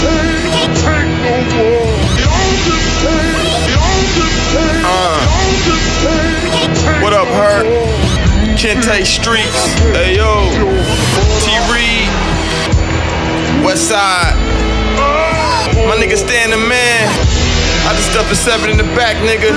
What up, Hurt? Kente Streets. Hey yo. T Reed. West Side. My nigga standing man. I just stuffed a 7 in the back, nigga.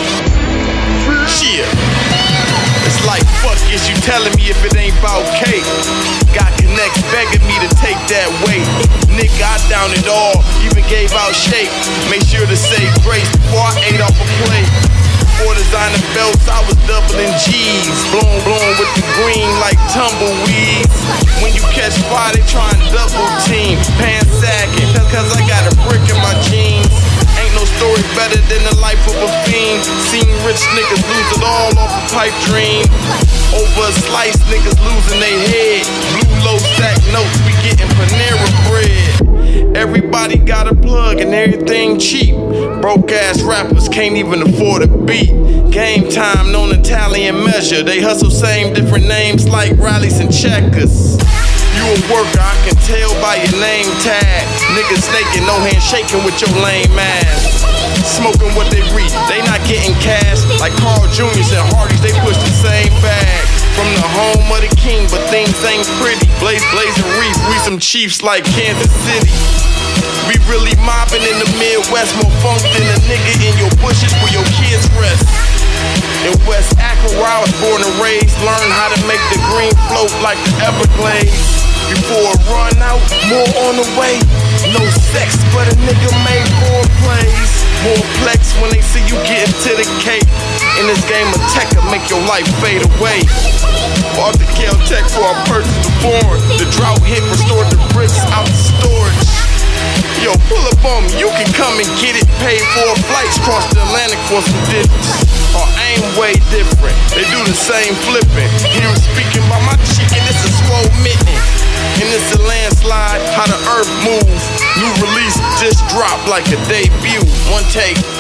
Shit. It's like, fuck is you telling me if it ain't about cake? Got connects begging me to take that weight. Nigga, I down it all, even gave out shake. Made sure to say grace before I ate off a plate. Before designer belts, I was doubling G's. Blown with the green like tumbleweeds. When you catch fire, they try and double team. Pants sagging, cause I got a brick in my jeans. Ain't no story better than the life of a fiend. Seen rich niggas lose it all off a pipe dream. Over a slice, niggas losing their head. Blue low stack notes, we getting Panera bread. Everybody got a plug and everything cheap. Broke ass rappers can't even afford a beat. Game time, known Italian measure. They hustle same different names like rallies and checkers. You a worker, I can tell by your name tag. Niggas snaking, no handshaking with your lame ass. Smoking what they read, they not getting cash. Like Carl Jr.'s and Hardy's, they push the same bag. From the home of the king, but things ain't pretty. Blazing reef, we some chiefs like Kansas City. We really mobbing in the Midwest, more funk than a nigga in your bushes where your kids rest. In West Akron, where I was born and raised, learn how to make the green float like the Everglades. Before it run out, more on the way. No sex, but a nigga made 4 plays. More flex when they see you getting to the cake. In this game of tech, will make your life fade away. Bought the Caltech for I purchased the foreign. The drought hit, restored the bricks out the storage. Yo, pull up on me, you can come and get it. Paid for flights, cross the Atlantic for some digits. Or aim way different, they do the same flipping. Hear him speaking by my chicken, it's a swole mitten. And it's a landslide, how the earth moves. New release just dropped like a debut. One take.